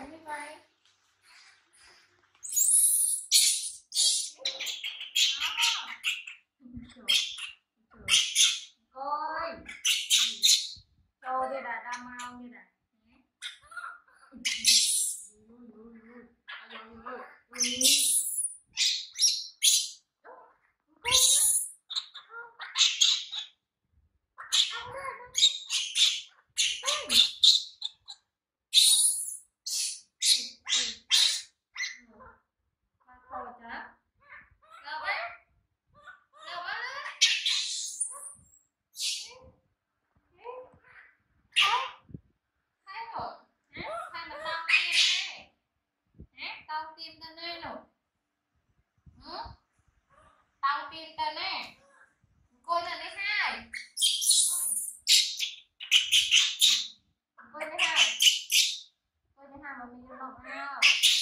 như vậy. Ôi, đây là đam mau như này. Tao tin tên nè. Cô tên thứ hai. Cô thứ hai. Cô thứ hai mà mình lọc nào.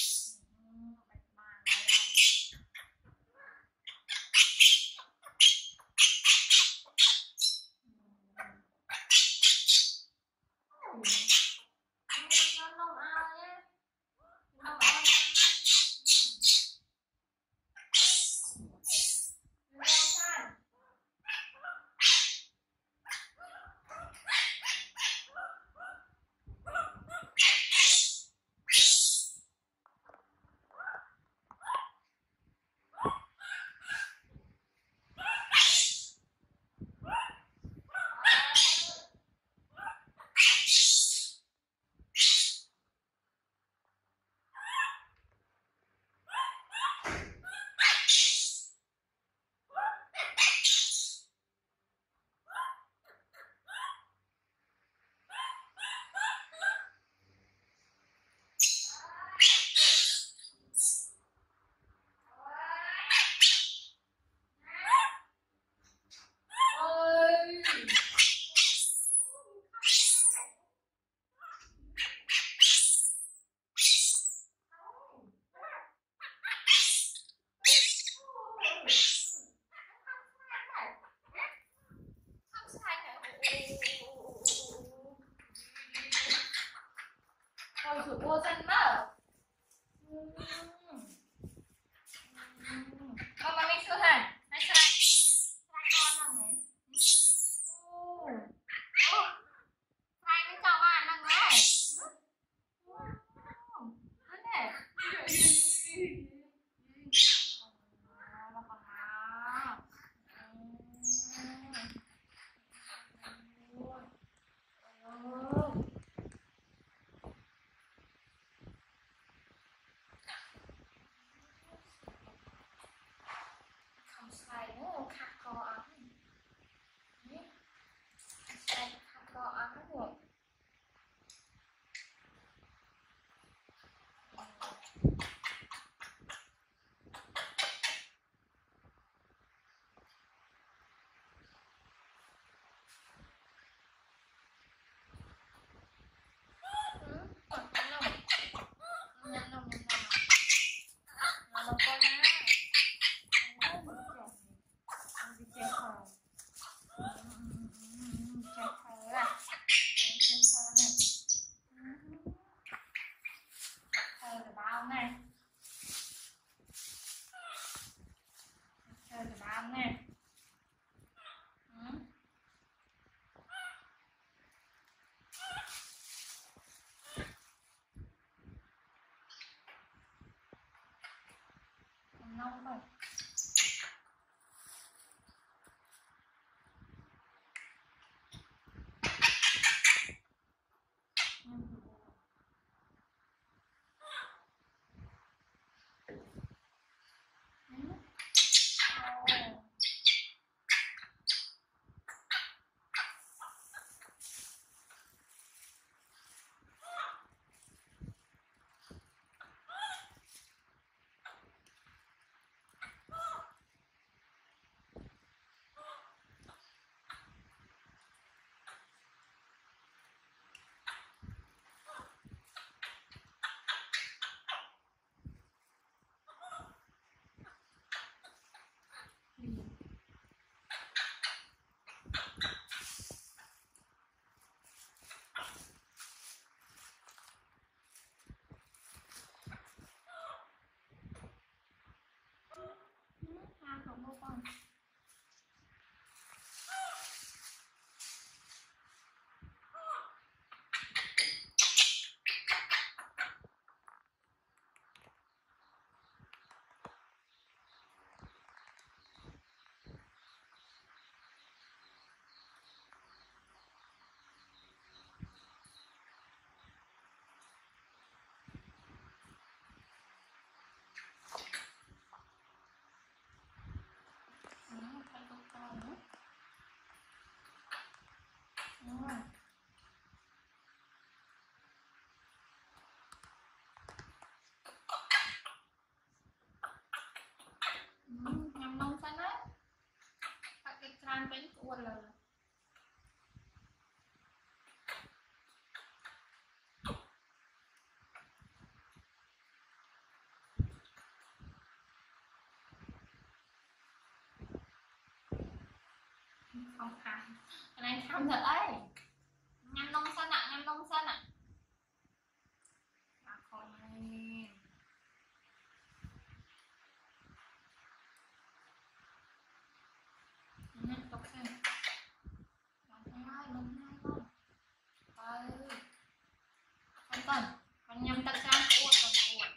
Ôi chuột cô chân mất. Mama make sure hả? Này try. Try con nào nhỉ? Try với cháu bạn nào rồi. Thế này. Nông rồi. ban bánh của là không thăm cái này thăm thật ấy ngăn nông xanh ạ ngăn nông xanh ạ không này nhắc tóc xem lần hai con con nhâm ta sang cuộn con cuộn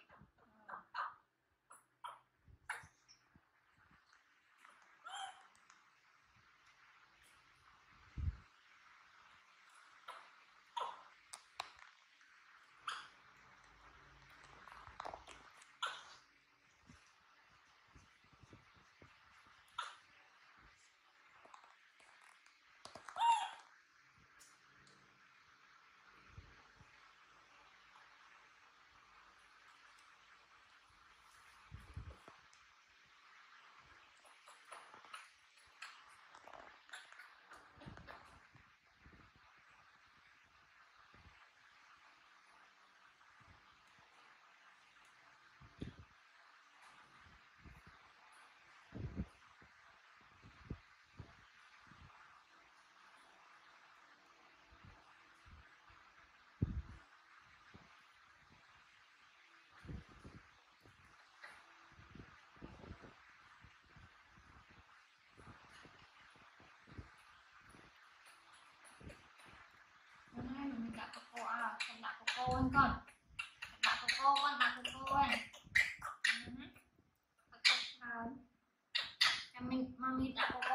mình đặt coco à không đặt coco anh con đặt coco con đặt coco anh mình đặt coco